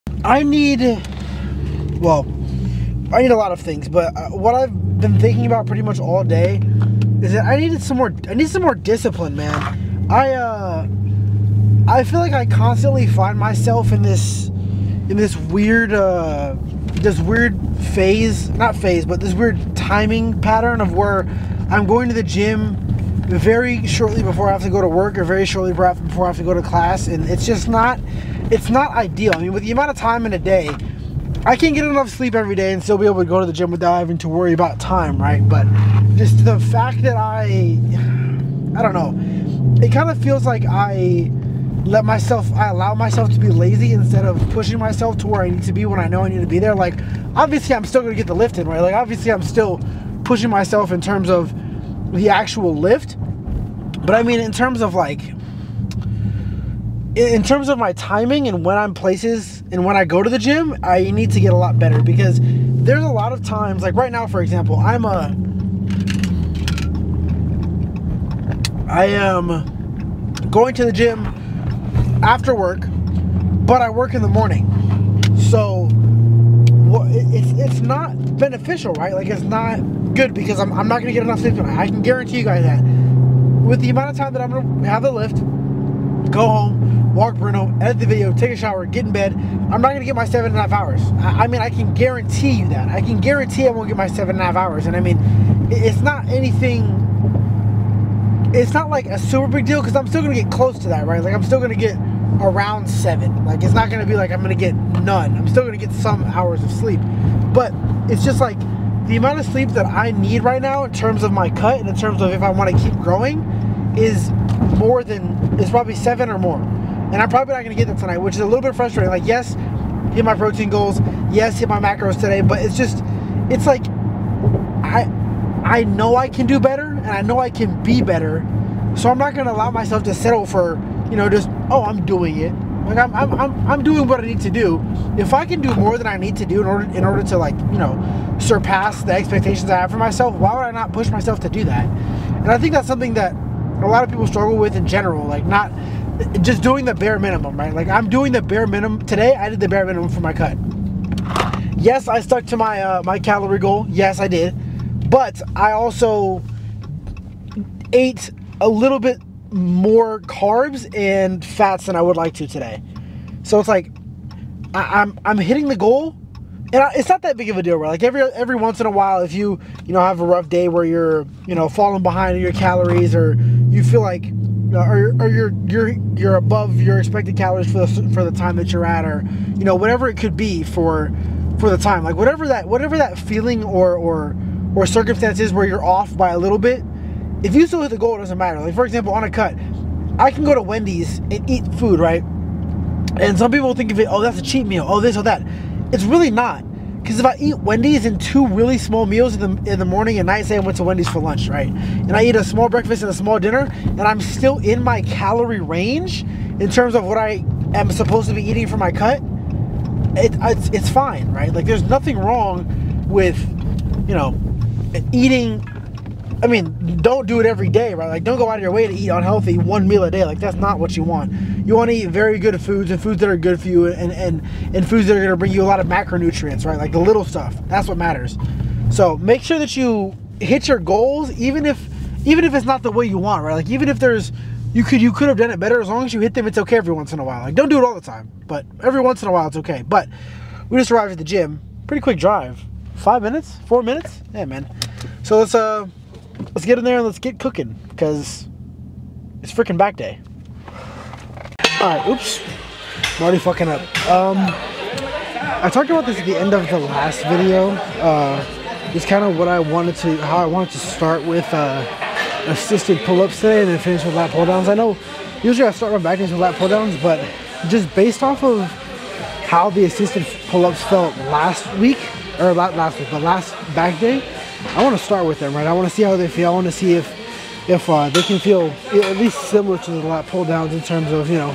I need, well, I need a lot of things, but what I've been thinking about pretty much all day is that I need some more discipline, man. I feel like I constantly find myself in this weird phase, not phase, but this weird timing pattern of where I'm going to the gym very shortly before I have to go to work, or very shortly before I have to go to class, and it's just not, it's not ideal. I mean, with the amount of time in a day, I can't get enough sleep every day and still be able to go to the gym without having to worry about time, right? But just the fact that I don't know, it kind of feels like I allow myself to be lazy instead of pushing myself to where I need to be when I know I need to be there. Like, obviously I'm still going to get the lift in, right? Like, obviously I'm still pushing myself in terms of the actual lift. But I mean, in terms of like, in terms of my timing and when I'm places and when I go to the gym, I need to get a lot better, because there's a lot of times, like right now, for example, I am going to the gym after work, but I work in the morning, so it's not beneficial, right? Like, it's not good, because I'm not gonna get enough sleep tonight. I can guarantee you guys that. With the amount of time that I'm gonna have the lift, go home, walk Bruno, edit the video, take a shower, get in bed, I'm not gonna get my 7.5 hours. I mean, I can guarantee you that. I can guarantee I won't get my 7.5 hours. And I mean, it's not anything, it's not like a super big deal, because I'm still gonna get close to that, right? Like, I'm still gonna get around 7. Like, it's not gonna be like I'm gonna get none. I'm still gonna get some hours of sleep. But it's just like, the amount of sleep that I need right now in terms of my cut and in terms of if I want to keep growing is probably 7 or more. And I'm probably not going to get that tonight, which is a little bit frustrating. Like, yes, hit my protein goals. Yes, hit my macros today. But it's just, it's like, I know I can do better, and I know I can be better. So I'm not going to allow myself to settle for, you know, just, oh, I'm doing it. Like, I'm doing what I need to do. If I can do more than I need to do in order to, like, you know, surpass the expectations I have for myself, why would I not push myself to do that? And I think that's something that a lot of people struggle with in general, like, not just doing the bare minimum, right? Like, I'm doing the bare minimum. Today, I did the bare minimum for my cut. Yes, I stuck to my my calorie goal. Yes, I did. But I also ate a little bit more carbs and fats than I would like to today. So it's like, I'm hitting the goal, and it's not that big of a deal, right? Like, every once in a while, if you have a rough day where you're, you know, falling behind in your calories, or you feel like, or you're above your expected calories for the time that you're at, or, you know, whatever it could be for the time, like whatever that feeling or circumstance is where you're off by a little bit, if you still hit the goal, it doesn't matter. Like, for example, on a cut, I can go to Wendy's and eat food, right? And some people think of it, oh, that's a cheat meal, oh, this or that. It's really not. Because if I eat Wendy's in 2 really small meals in the morning and night, say I went to Wendy's for lunch, right? And I eat a small breakfast and a small dinner, and I'm still in my calorie range in terms of what I am supposed to be eating for my cut, it's fine, right? Like, there's nothing wrong with, you know, eating. I mean, don't do it every day, right? Like, don't go out of your way to eat unhealthy 1 meal a day. Like, that's not what you want. You want to eat very good foods, and foods that are good for you, and foods that are going to bring you a lot of macronutrients, right? Like, the little stuff. That's what matters. So make sure that you hit your goals, even if it's not the way you want, right? Like, even if you could have done it better, as long as you hit them, it's okay every once in a while. Like, don't do it all the time, but every once in a while it's okay. But we just arrived at the gym. Pretty quick drive. 5 minutes? 4 minutes? Yeah, man. So let's get in there and let's get cooking, because it's freaking back day. Alright, oops. I'm already fucking up. I talked about this at the end of the last video. It's kind of how I wanted to start with assisted pull-ups today and then finish with lat pull-downs. I know usually I start my back days with lat pull-downs, but just based off of how the assisted pull-ups felt last back day, I want to start with them, right? I want to see how they feel. I want to see if they can feel at least similar to the lat pull downs in terms of, you know,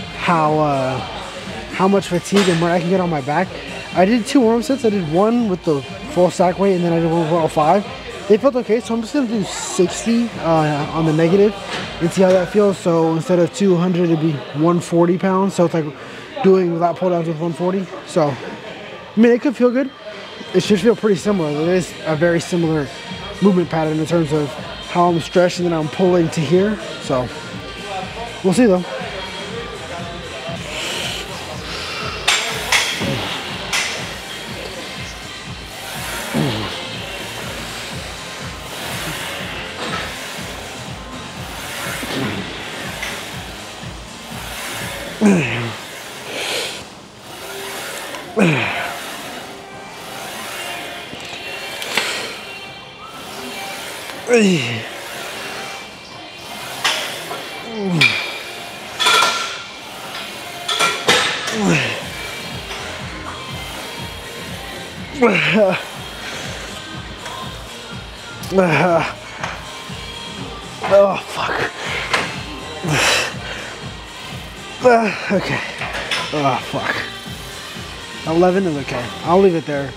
how much fatigue and where I can get on my back. I did 2 warm sets. I did one with the full stack weight, and then I did one with all 5. They felt okay, so I'm just gonna do 60 on the negative and see how that feels. So instead of 200, it'd be 140 pounds. So it's like doing without pull downs with 140. So, I mean, it could feel good. It should feel pretty similar. It is a very similar movement pattern in terms of how I'm stretching and I'm pulling to here. So, we'll see though. Oh, fuck. Okay. Oh, fuck. 11 is okay. I'll leave it there.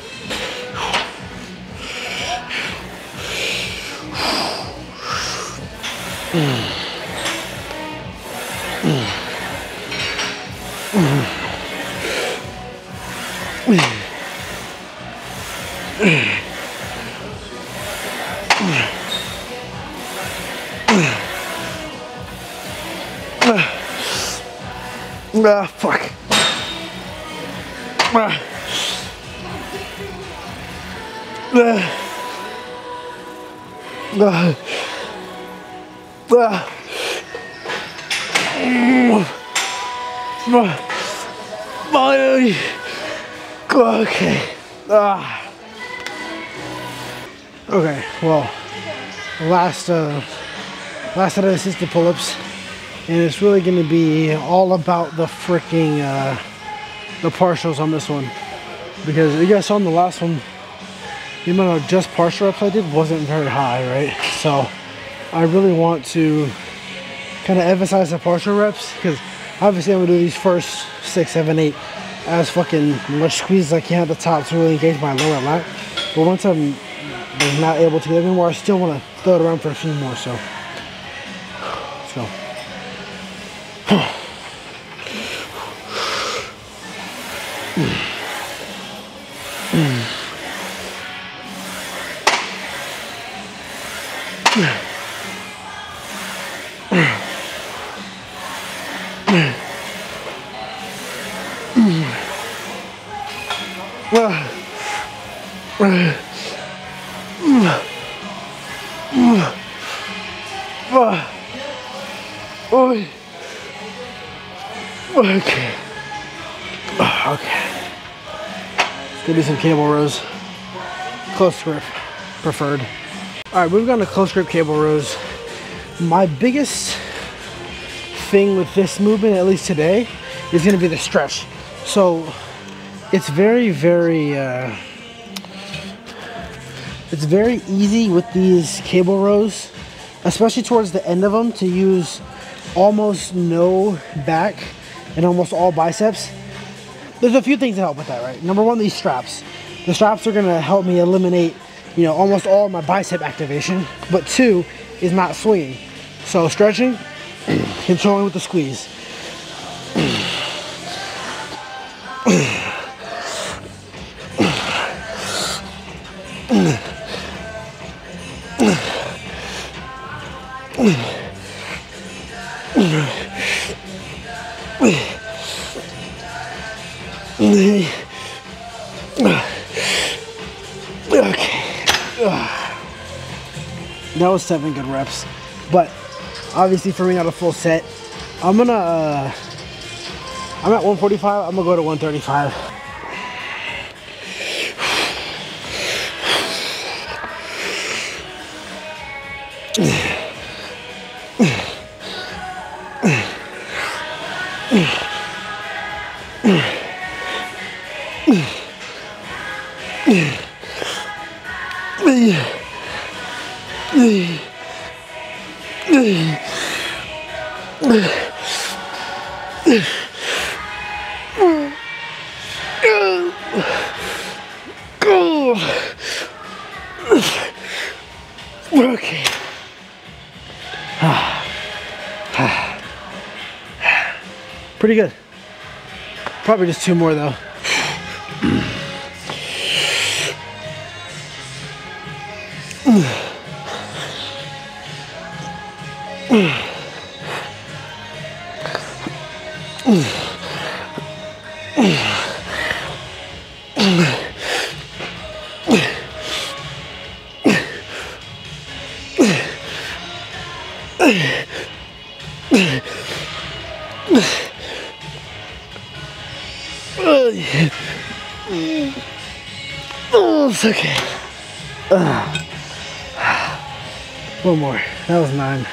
Fuck. Okay. Okay, well, last set of assisted pull-ups, and it's really going to be all about the freaking the partials on this one, because you guys saw in the last one the amount of just partial reps I did wasn't very high, right? So I really want to kind of emphasize the partial reps, because obviously I'm gonna do these first 6, 7, 8 as fucking much squeeze as I can at the top to really engage my lower lat. But once I'm not able to get anymore, I still want to throw it around for a few more. So let's go. Okay. Okay. Let's go do some cable rows. Close grip preferred. Alright, moving on to close grip cable rows. My biggest thing with this movement, at least today, is going to be the stretch. So it's very easy with these cable rows, especially towards the end of them, to use almost no back and almost all biceps. There's a few things that help with that, right? Number one, these straps. The straps are gonna help me eliminate, you know, almost all of my bicep activation. But two is not swinging. So stretching, controlling with the squeeze. Okay. That was 7 good reps, but obviously for me, not a full set. I'm at 145. I'm gonna go to 135. Okay. Pretty good. Probably just 2 more though. Oh, it's okay. 1 more. That was 9.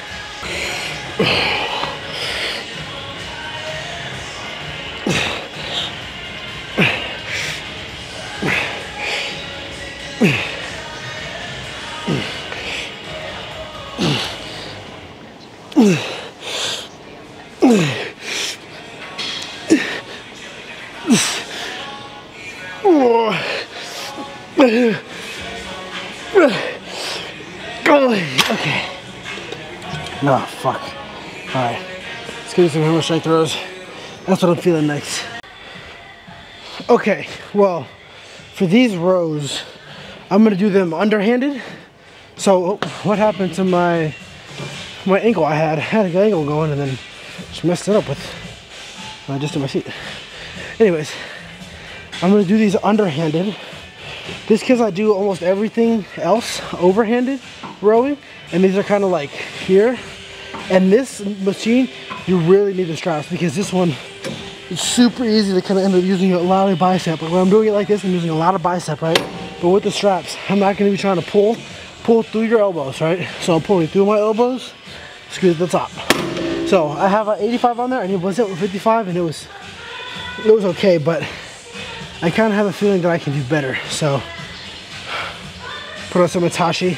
Okay. No, fuck. Alright. Let's give you some hammer strike throws. That's what I'm feeling next. Okay, well, for these rows, I'm gonna do them underhanded. So what happened to my ankle? I had a good ankle going and then just messed it up with just in my seat. Anyways, I'm gonna do these underhanded. This because I do almost everything else overhanded rowing, and these are kind of like here. And this machine, you really need the straps because this one, it's super easy to kind of end up using a lot of bicep. Like when I'm doing it like this, I'm using a lot of bicep, right? But with the straps, I'm not going to be trying to pull through your elbows, right? So I'm pulling through my elbows, screw at the top. So I have an 85 on there, and it was at 55, and it was okay, but I kind of have a feeling that I can do better. So put on some Itachi.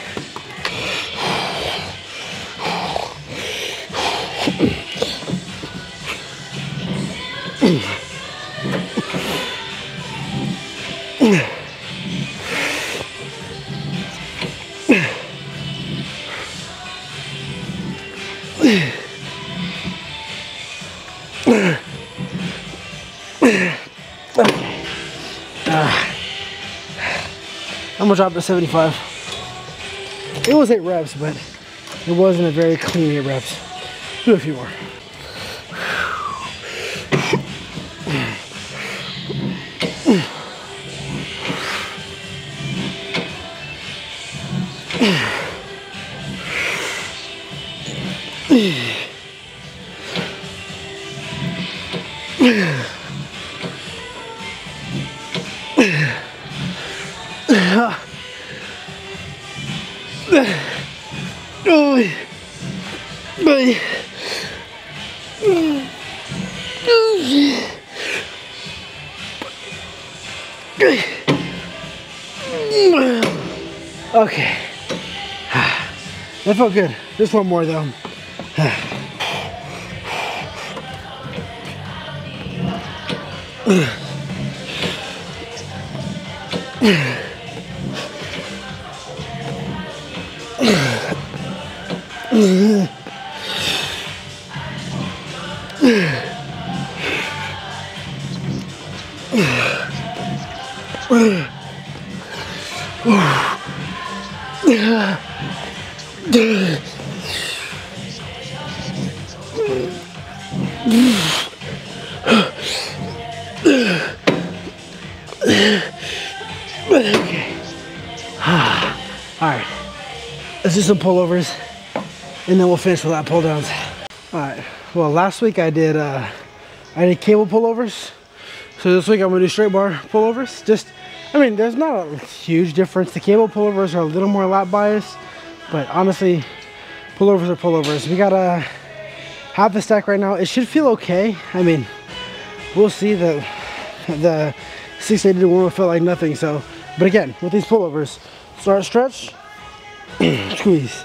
I'm gonna drop it to 75. It was 8 reps, but it wasn't a very clean 8 reps. Do a few more. Okay, that felt good. Just 1 more though. Okay. Alright. Let's do some pullovers and then we'll finish with that pull downs. Alright. Well, last week I did cable pullovers. So this week I'm gonna do straight bar pullovers. I mean, there's not a huge difference. The cable pullovers are a little more lat biased, but honestly, pullovers are pullovers. We got half the stack right now. It should feel okay. I mean, we'll see. The 680 one will feel like nothing. So, but again, with these pullovers, start stretch, squeeze.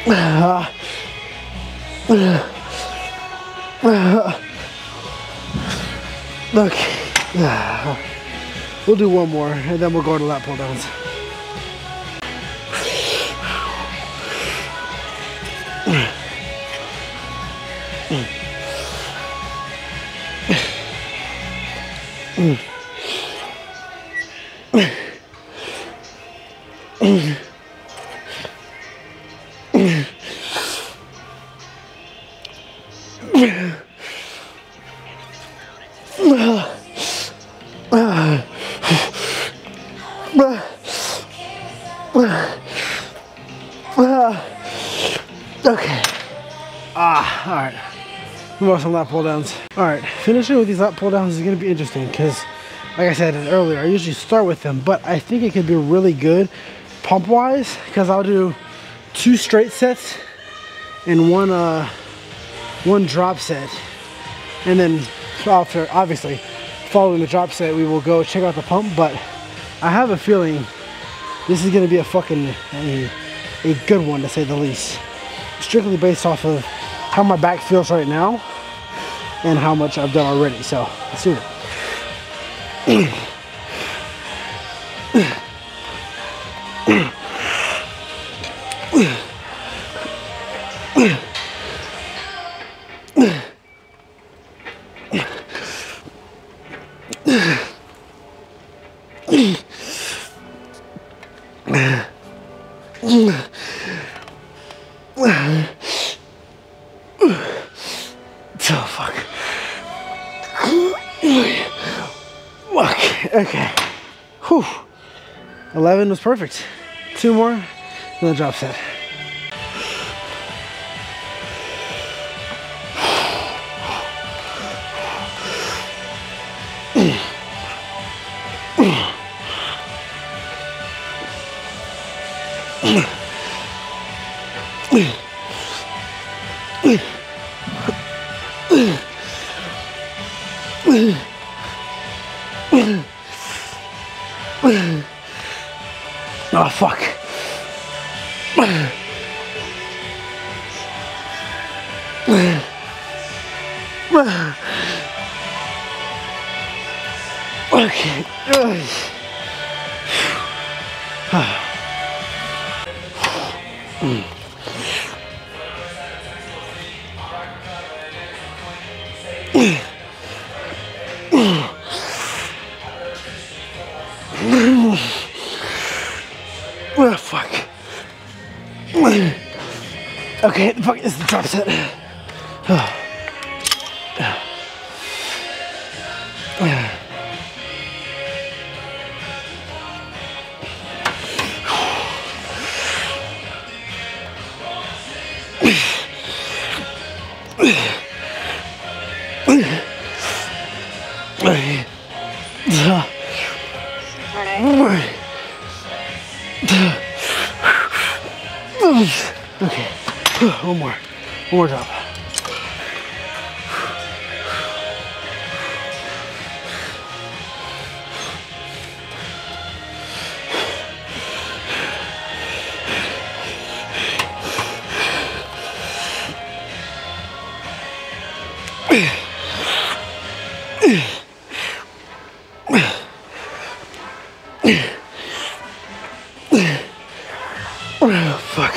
Okay. We'll do one more and then we'll go to lat pull downs. Okay. Alright. More some lat pull downs. Alright, finishing with these lat pull downs is going to be interesting because, like I said earlier, I usually start with them, but I think it could be really good pump wise because I'll do 2 straight sets and one drop set. And then after, obviously, following the drop set, we will go check out the pump, but I have a feeling this is going to be a good one to say the least. Strictly based off of how my back feels right now and how much I've done already. So let's do it. Oh, fuck. Okay. Whew. 11 was perfect. 2 more, and the drop set. Oh, fuck. Okay. Oh, fuck. Okay, the fuck is the drop set. Okay, one more drop. Oh, fuck.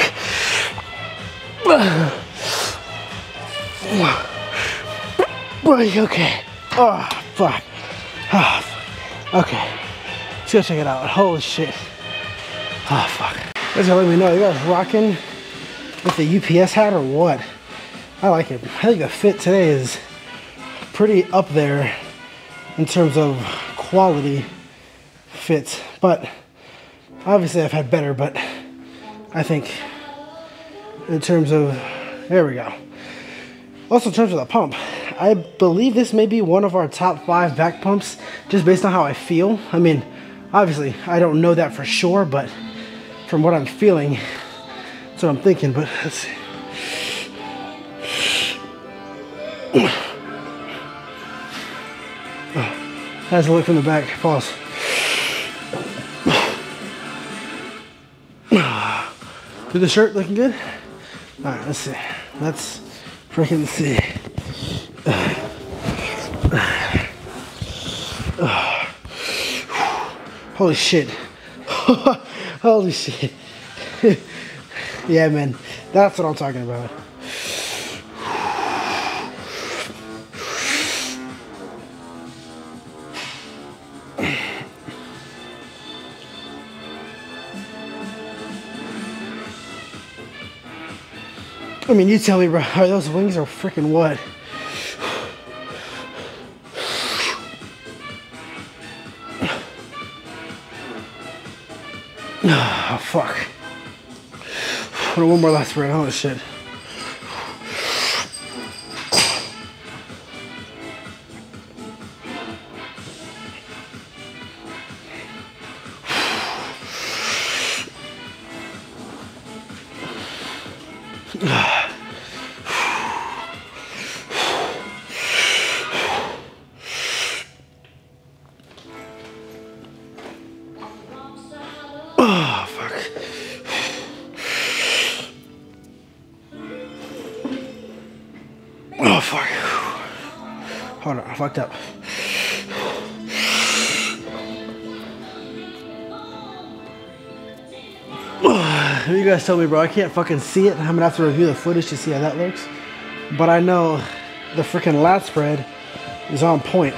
Okay. Oh, fuck. Oh, okay. Let's go check it out. Holy shit. Oh, fuck. Guys gotta let me know. You guys rocking with the UPS hat or what? I like it. I think the fit today is pretty up there in terms of quality fits. But obviously I've had better, but I think in terms of, there we go. Also in terms of the pump, I believe this may be one of our top 5 back pumps just based on how I feel. I mean, obviously I don't know that for sure, but from what I'm feeling, that's what I'm thinking, but let's see. Has a look from the back, pause. Did the shirt looking good? Alright, let's see. Let's freaking see. Holy shit. Holy shit. Yeah, man. That's what I'm talking about. I mean, you tell me, bro, are those wings or freaking what? Oh, fuck. One more last spread. Holy shit. Oh, fuck. Oh, fuck. Hold on, I fucked up. You guys tell me, bro, I can't fucking see it. I'm gonna have to review the footage to see how that looks. But I know the freaking lat spread is on point.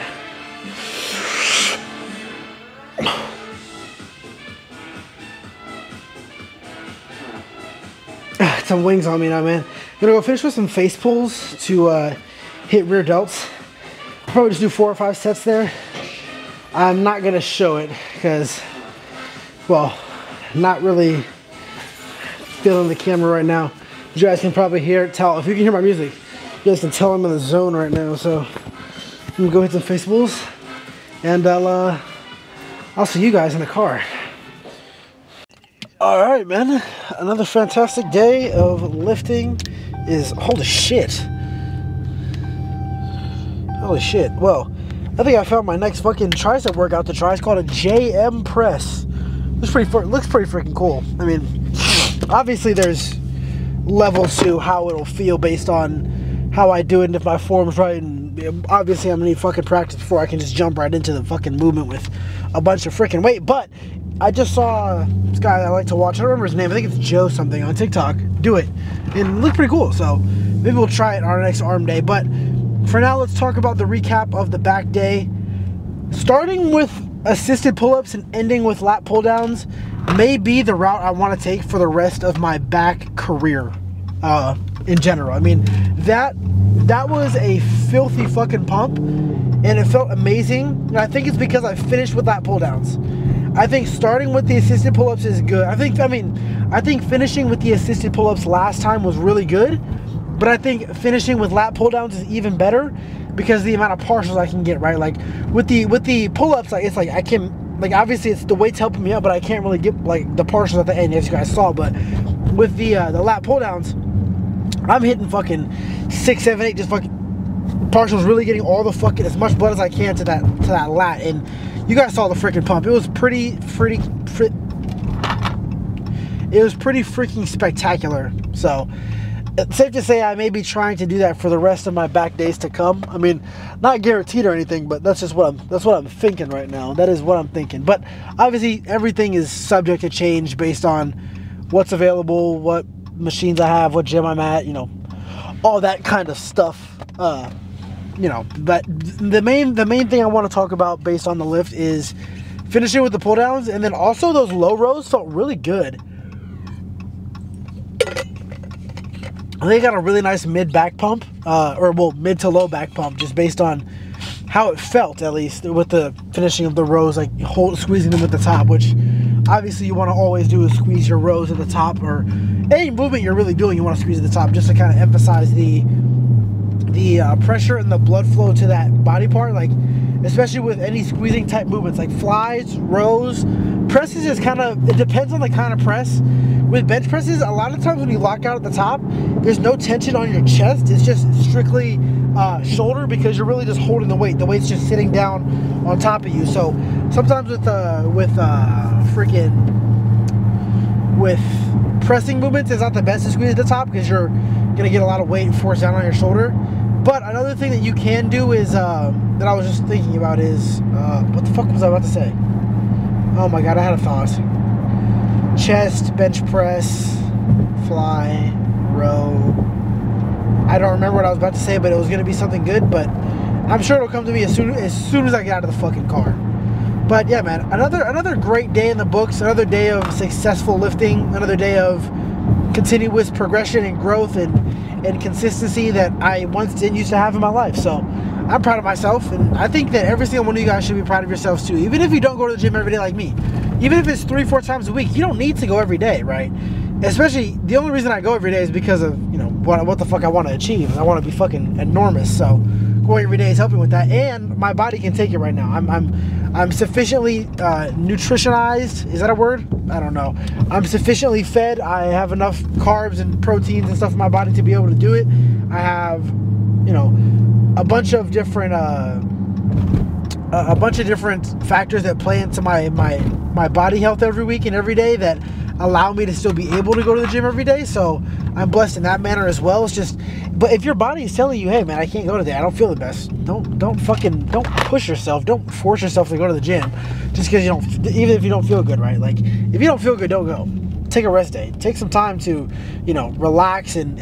Some wings on me now, man. Gonna go finish with some face pulls to hit rear delts. Probably just do 4 or 5 sets there. I'm not gonna show it because, well, not really feeling the camera right now. You guys can probably hear it, tell. If you can hear my music, you guys can tell I'm in the zone right now. So I'm gonna go hit some face pulls, and I'll see you guys in the car. All right, man. Another fantastic day of lifting is, holy shit. Holy shit. Well, I think I found my next fucking tricep workout to try. It's called a JM press. Looks pretty freaking cool. I mean, obviously there's levels to how it'll feel based on how I do it and if my form's right. And obviously I'm gonna need fucking practice before I can just jump right into the fucking movement with a bunch of freaking weight. But I just saw this guy I like to watch. I don't remember his name. I think it's Joe something on TikTok. Do it. And it looked pretty cool. So maybe we'll try it on our next arm day. But for now, let's talk about the recap of the back day. Starting with assisted pull-ups and ending with lat pull-downs may be the route I want to take for the rest of my back career in general. I mean, that was a filthy fucking pump, and it felt amazing. And I think it's because I finished with lat pull-downs. I think starting with the assisted pull-ups is good. I think finishing with the assisted pull-ups last time was really good, but I think finishing with lat pull-downs is even better because of the amount of partials I can get, right? Like with the pull-ups, like it's like I can, like obviously it's the weight's helping me out, but I can't really get like the partials at the end, as you guys saw. But with the lat pull-downs, I'm hitting fucking 6, 7, 8 just fucking partials, really getting all the fucking as much blood as I can to that lat. And you guys saw the freaking pump. It was pretty freaking spectacular. So it's safe to say I may be trying to do that for the rest of my back days to come. I mean, not guaranteed or anything, but that's what I'm thinking right now. That is what I'm thinking. But obviously everything is subject to change based on what's available, what machines I have, what gym I'm at, you know, all that kind of stuff. You know, but the main thing I want to talk about based on the lift is finishing with the pull downs, and then also those low rows felt really good. I think I got a really nice mid back pump, or well, mid to low back pump, just based on how it felt, at least with the finishing of the rows, like squeezing them at the top, which obviously you want to always do is squeeze your rows at the top, or any movement you're really doing, you want to squeeze at the top just to kind of emphasize the pressure and the blood flow to that body part. Like especially with any squeezing type movements like flies, rows, presses is kind of, it depends on the kind of press. With bench presses, a lot of times when you lock out at the top, there's no tension on your chest. It's just strictly shoulder, because you're really just holding the weight. The weight's just sitting down on top of you. So sometimes with pressing movements is not the best to squeeze at the top because you're gonna get a lot of weight forced down on your shoulder. But another thing that you can do is that I was just thinking about is what the fuck was I about to say? Oh my god, I had a thought. Chest, bench press, fly, row. I don't remember what I was about to say, but it was gonna be something good. But I'm sure it'll come to me as soon as I get out of the fucking car. But yeah, man, another great day in the books. Another day of successful lifting. Another day of continuous progression and growth and consistency that I once didn't used to have in my life. So I'm proud of myself, and I think that every single one of you guys should be proud of yourselves too. Even if you don't go to the gym every day like me, even if it's 3-4 times a week, you don't need to go every day, right? Especially, the only reason I go every day is because of, you know, what the fuck I want to achieve. I want to be fucking enormous. So going every day is helping with that, and my body can take it right now. I'm sufficiently nutritionized. Is that a word? I don't know. I'm sufficiently fed. I have enough carbs and proteins and stuff in my body to be able to do it. I have, you know, a bunch of different factors that play into my body health every week and every day that allow me to still be able to go to the gym every day. So I'm blessed in that manner as well. It's just, but if your body is telling you, hey man, I can't go today, I don't feel the best, don't push yourself, don't force yourself to go to the gym just because you don't, even if you don't feel good, right? Like if you don't feel good, don't go. Take a rest day. Take some time to, you know, relax and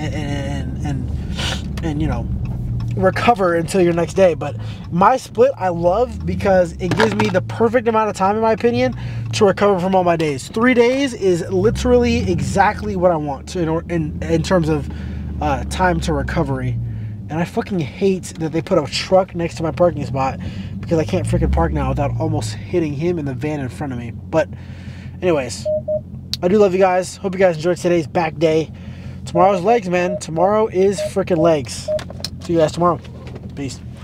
you know, recover until your next day. But my split I love because it gives me the perfect amount of time, in my opinion, to recover from all my days. 3 days is literally exactly what I want to, in terms of time to recovery. And I fucking hate that they put a truck next to my parking spot because I can't freaking park now without almost hitting him in the van in front of me. But anyways, I do love you guys. Hope you guys enjoyed today's back day. Tomorrow's legs, man. Tomorrow is freaking legs. See you guys tomorrow. Peace.